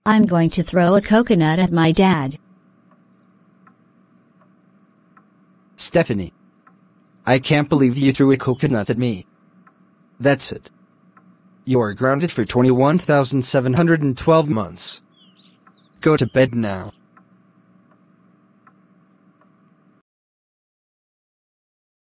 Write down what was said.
I'm going to throw a coconut at my dad. Stephanie. I can't believe you threw a coconut at me. That's it. You're grounded for 21,712 months. Go to bed now.